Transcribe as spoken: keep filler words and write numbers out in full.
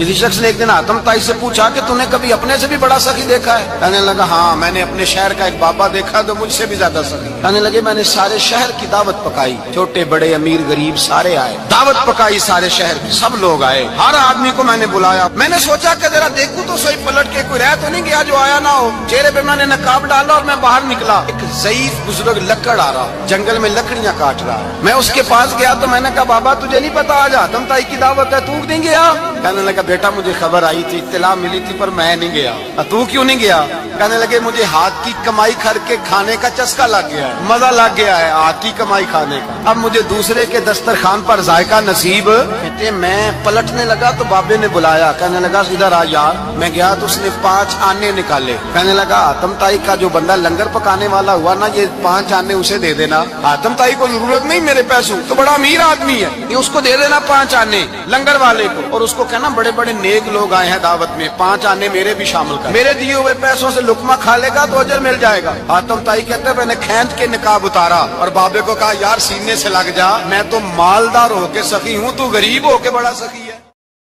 किसी शख्स ने एक दिन आतम ताई से पूछा कि तूने कभी अपने से भी बड़ा सखी देखा है? कहने लगा हाँ, मैंने अपने शहर का एक बाबा देखा तो मुझसे भी ज्यादा सखी। कहने लगे मैंने सारे शहर की दावत पकाई, छोटे बड़े अमीर गरीब सारे आए, दावत पकाई सारे शहर की, सब लोग आए, हर आदमी को मैंने बुलाया। मैंने सोचा कि जरा देखूं तो सही पलट के कोई रह तो नहीं गया जो आया ना हो। चेहरे पे मैंने नकाब डाला और मैं बाहर निकला। एक ज़ईफ बुजुर्ग लकड़ आ रहा, जंगल में लकड़ियां काट रहा है। मैं उसके पास गया तो मैंने कहा बाबा तुझे नहीं पता आज आतम ताई की दावत है, तू नहीं गया? कहने लगा बेटा मुझे खबर आई थी, इत्तला मिली थी, पर मैं नहीं गया। तू क्यों नहीं गया? कहने लगे मुझे हाथ की कमाई करके खाने का चस्का लग गया है, मजा लग गया है हाथ की कमाई खाने का, अब मुझे दूसरे के दस्तरखान पर जायका नसीब। कहते मैं पलटने लगा तो बाबे ने बुलाया, कहने लगा इधर आ यार। मैं गया तो उसने पांच आने निकाले। कहने लगा आतम ताई का जो बंदा लंगर पकाने वाला हुआ ना, ये पांच आने उसे दे देना। आतम ताई को जरूरत नहीं मेरे पैसों, तो बड़ा अमीर आदमी है, ये उसको दे देना पांच आने लंगर वाले को। और उसको कहना बड़े बड़े नेक लोग आए हैं दावत में, पांच आने मेरे भी शामिल कर, मेरे दिए हुए पैसों से लुकमा खा लेगा तो अजर मिल जाएगा। आतम ताई कहते मैंने खैंत के निकाब उतारा और बाबे को कहा यार सीने से लग जा, मैं तो मालदार होके सखी हूँ, तू गरीब होके बड़ा सखी है।